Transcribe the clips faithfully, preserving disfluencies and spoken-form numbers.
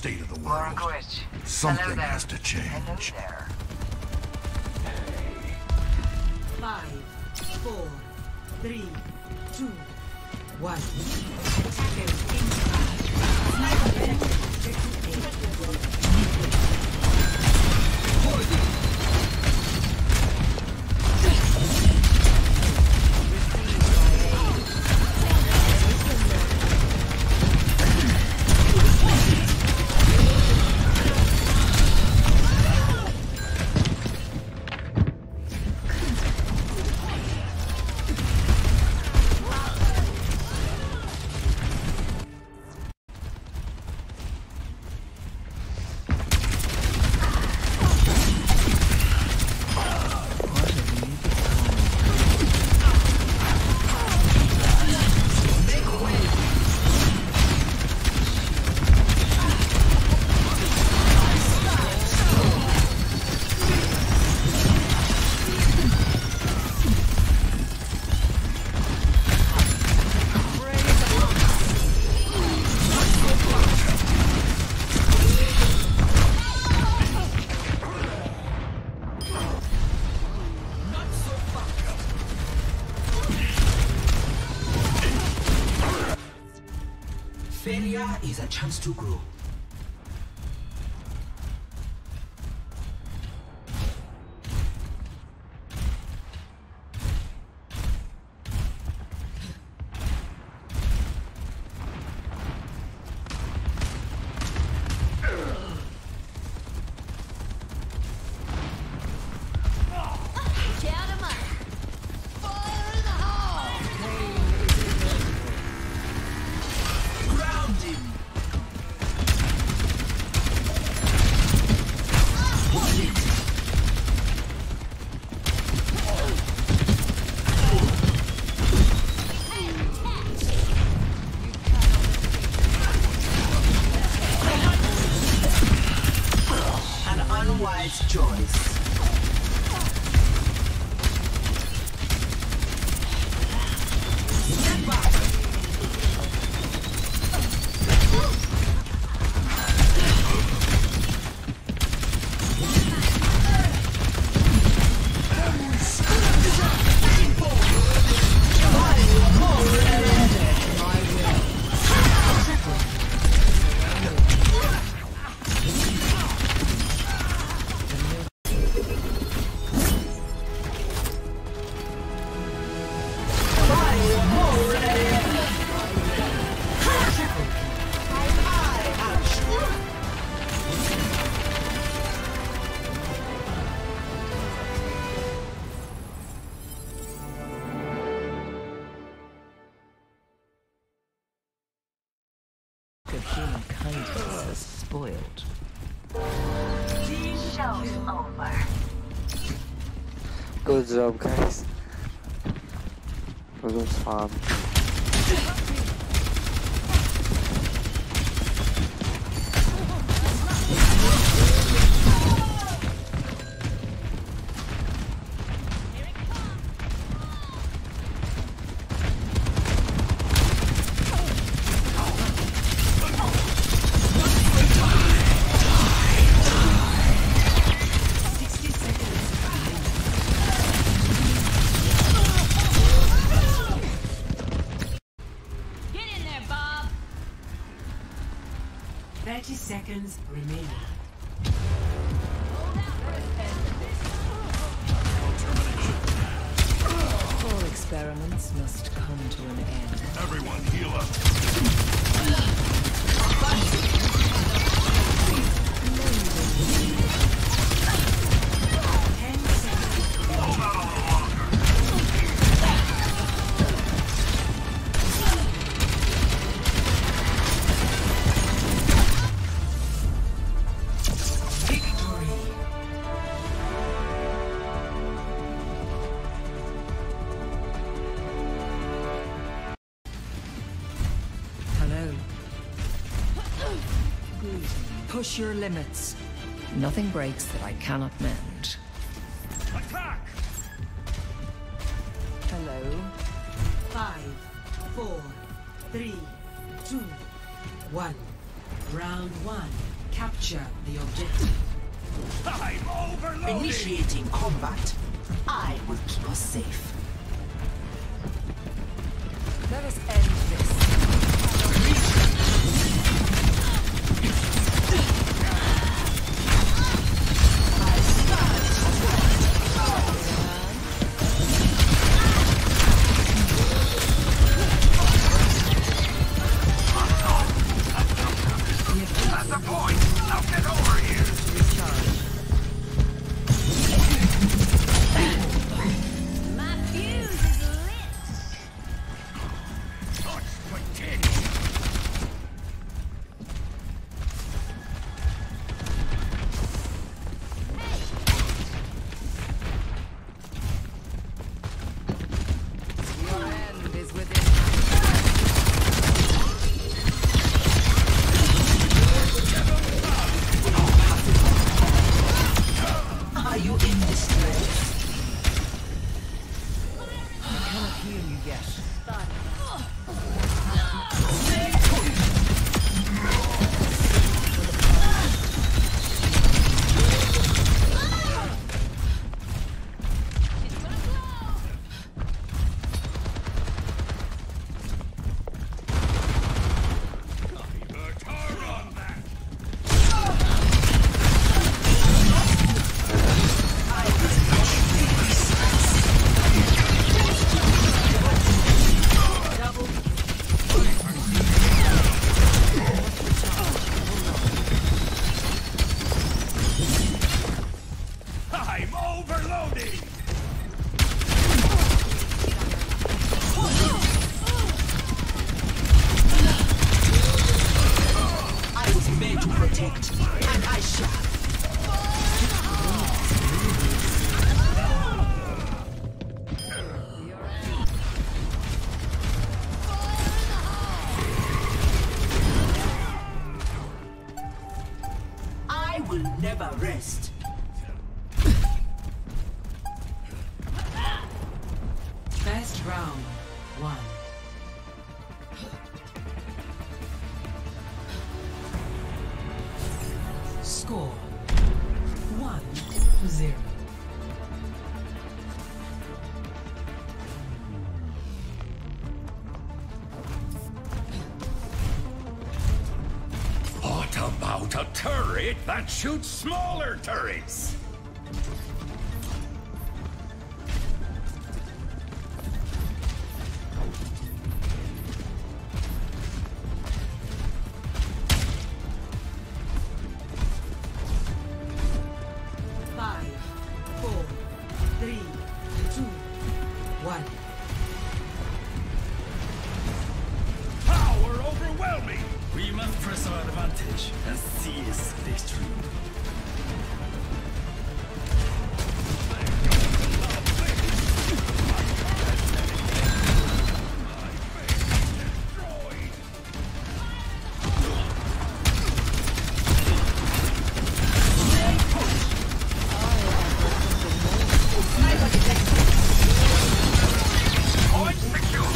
state of the world. Something has to change. Five, four, three, two, one. Attackers inside. Failure is a chance to grow. Unwise choice. Step back. Of human kindness is spoiled. Show's over. Good job, guys. That was fun. Thirty seconds remaining. All experiments must come to an end. Everyone heal up. Ten seconds. Hold out a little longer. Push your limits. Nothing breaks that I cannot mend. Attack! Hello? Five, four, three, two, one. Round one. Capture the objective. I'm overloaded. Initiating combat. I will keep us safe. Let us end this. That's the point. Now get over here. My fuse is lit. Touch continue. Your end is within. Are you in distress? I cannot heal you yet. I'm overloading. I was made to protect, and I shall. I will never rest. First round, one. Score, one to zero. What about a turret that shoots smaller turrets? Five, four, three, two, one. Power overwhelming! We must press our advantage and seize victory. Point secure!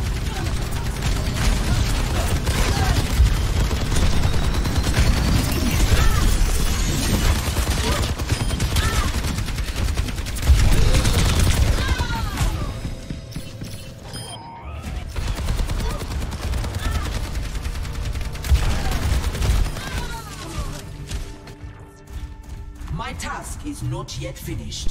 My task is not yet finished.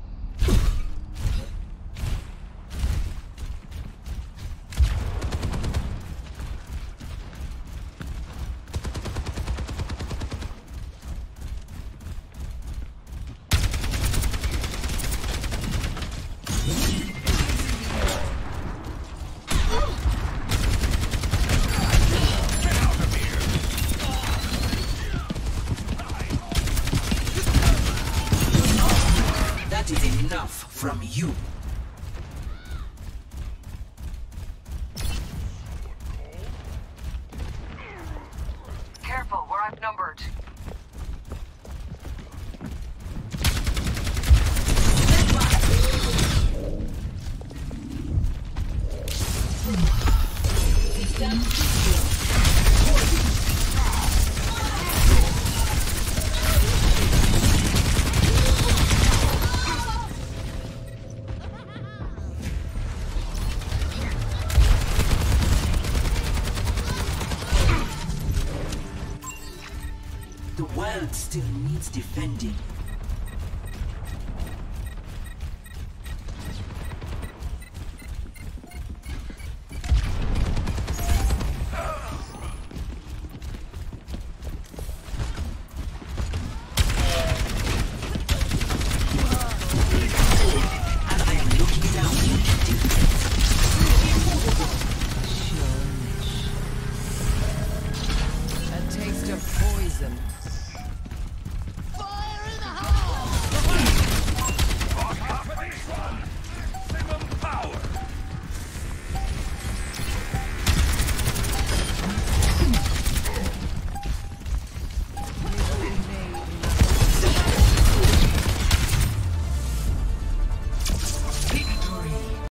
That is enough from you. Careful, we're outnumbered. world still needs defending. A taste of poison.